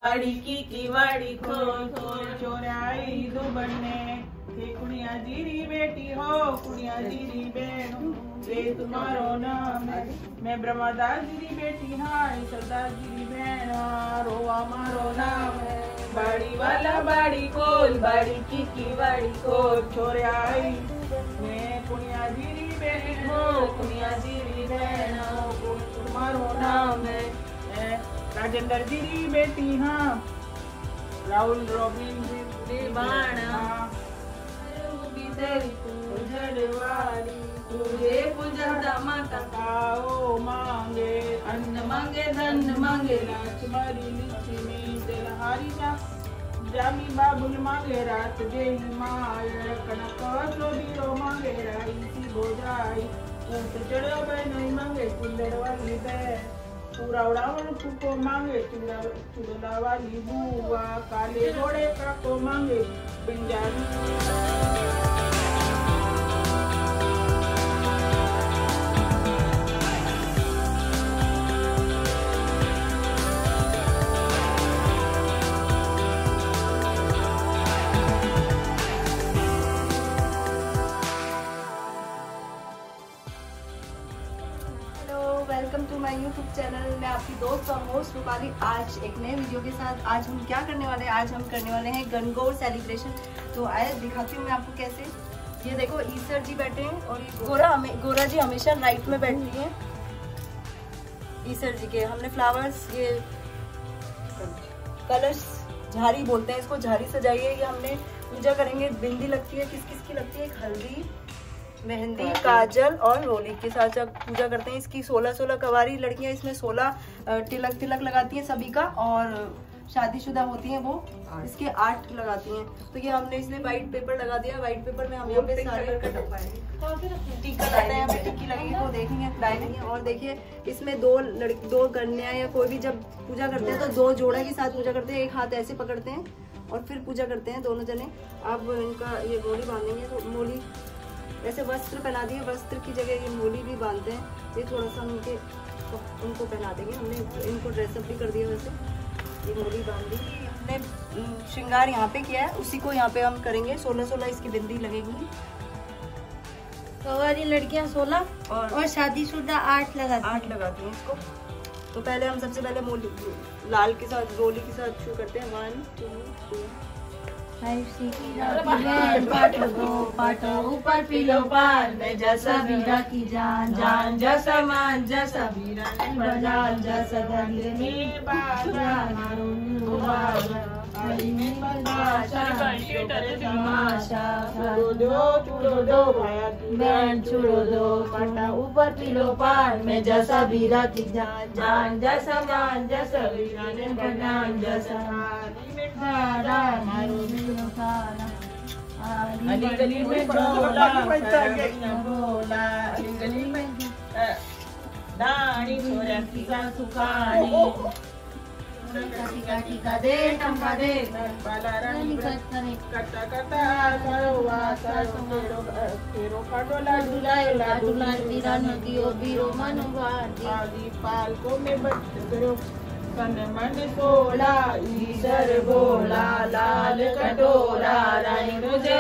वाड़ी की वाड़ी खोल खोल चोराई दो बनने के कुड़िया जीरी बेटी हो कुड़िया जीरी बहनों ये तुम्हारो नाम है। मैं ब्रह्मदास जीरी बेटी हाय सरदार जीरी बहन रोवा मारो नाम है। बाड़ी वाला बाड़ी खोल बाड़ी की वाड़ी खोल चोराई मैं कुड़िया जीरी बेटी हो कुड़िया जीरी बहन तुम्हारो नाम है। राजेंद्र जीरी बेटी हाँ राहुल रोबिन जी बाणा तुझे पूजा दमा काओ मांगे अन्न मांगे धन मांगे लाचमारी लीची में तेलहारी जामी बाबुल मांगे रात देही माय कनक चोबीरो मांगे राई सी भोजाई ऊंट चढ़ो नहीं मांगे कुंदर वाली बे पूरा उड़ावन को मांगे चुड़ला वाली बुआ काले घोड़े का को मांगे पिंजारी। Welcome to my YouTube channel. मैं आपकी दोस्त और होस्ट रूपाली आज एक नए वीडियो के साथ। आज हम क्या करने वाले हैं? आज हम करने वाले हैं गणगौर सेलिब्रेशन। तो आए दिखाती हूँ मैं आपको कैसे। ये देखो ईसर जी बैठे हैं और ये गोरा जी हमेशा राइट में बैठती हैं। ईसर जी के हमने फ्लावर्स ये कलश झारी बोलते हैं इसको, झारी सजाई है। ये हमने पूजा करेंगे। बिंदी लगती है, किस किस की लगती है? एक हल्दी मेहंदी काजल और रोली के साथ जब पूजा करते हैं। इसकी 16 कवारी लड़कियां इसमें 16 तिलक लगाती हैं सभी का, और शादीशुदा होती हैं वो इसके 8 लगाती हैं। तो ये हमने इसलिए व्हाइट पेपर लगा दिया। व्हाइट पेपर में हम यहाँ पे सारे टीका लगाते हैं। अभी टिक्की लगेगी तो देखेंगे डालेंगे। और देखिए इसमें दो कन्या या कोई भी जब पूजा करते हैं तो 2 जोड़ा के साथ पूजा करते हैं। एक हाथ ऐसे पकड़ते हैं और फिर पूजा करते हैं दोनों जने। अब इनका ये मोली बांधेंगे तो मोली ऐसे वस्त्र पहना दिए। वस्त्र की जगह ये मोली भी बांधते हैं। ये थोड़ा सा उनको पहना देंगे। हमने इनको ड्रेसअप भी कर दिया। वैसे ये मोली बांध दी। हमने श्रृंगार यहाँ पे किया है, उसी को यहाँ पे हम करेंगे। 16 इसकी बिंदी लगेगी। कवारी लड़कियाँ 16 और शादीशुदा 8 लगाती हैं इसको। तो पहले हम सबसे पहले मोली लाल के साथ रोली के साथ शुरू करते हैं। 1 2 3 पाटो ऊपर पिलो पार में जैसा वीरा की जान जान जैसा मान जैसा वीरा बजान जैसा गले में बाजान छुड़ो दो पाटा ऊपर पिलो पार में जैसा वीरा की जान जान जैसा मान जैसा वीरा ने बजान जैसा अली गली में झोला बोला अली गली में दानी छोरा की सुखानी टीका दे टंका दे पाला रानी कटा कटा सरवा सरो तेरो काडोला डुला तीरा नदियो बीरो मनवार आदि पालको में बच करो मन सोला ईश्वर बोला लाल कटोरा रानी तुझे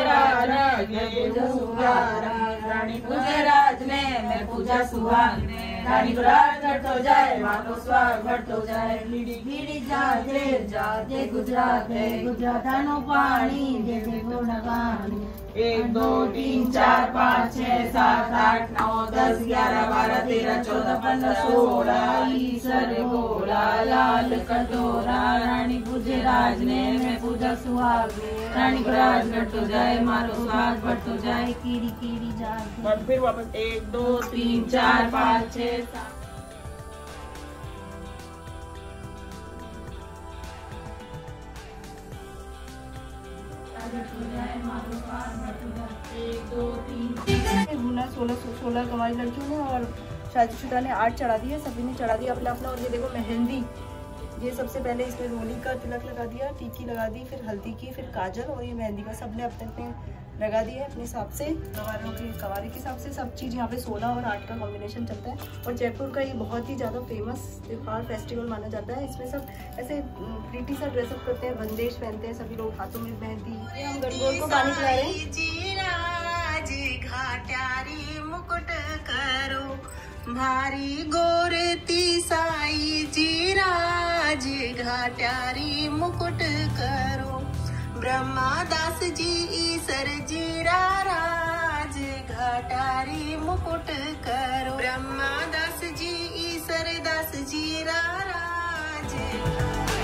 रानी तुझे राज में मैं पूजा सुहाग रानी को राज घट हो जाए मानो स्वाग घट हो जाए गिरी जाते गुजरात है गुजरातानो पानी दे पूर्ण पानी 1 2 3 4 5 6 7 8 9 10 11 12 13 14 15 16 ईश्वर बोला लाल कटोरा रानी पूजे राज ने मैं पूजा सुहाग रानी को राज घट हो जाए मारो स्वाग घट हो जाए कीरी कीरी जाए। और फिर वापस 1 2 3 4 5 6 7 16 हमारी लड़कियों ने और शादीशुदा ने 8 चढ़ा दिए। सभी ने चढ़ा दिया अपना अपना। और ये देखो मेहंदी, ये सबसे पहले इसमें रोली का तिलक लगा दिया, टीकी लगा दी, फिर हल्दी की, फिर काजल और ये मेहंदी का। सबने अपने अपने लगा दिया है अपने हिसाब से, कवारे के हिसाब से। सब चीज़ यहाँ पे 16 और 8 का कॉम्बिनेशन चलता है। और जयपुर का ये बहुत ही ज़्यादा फेमस त्योहार फेस्टिवल माना जाता है। इसमें सब ऐसे प्रीटी सा ड्रेसअप करते हैं, बंदेश पहनते हैं सभी लोग, हाथों में मेहंदी। हम गणगौर को गाने चला रहे हैं। घाट्यारी मुकुट करो भारी गोरती साई जी राज घाट्यारी मुकुट करो ब्रह्मा दास जी ईसर जी राज घाट्यारी मुकुट करो ब्रह्मा दास जी ईसर दास जी राज।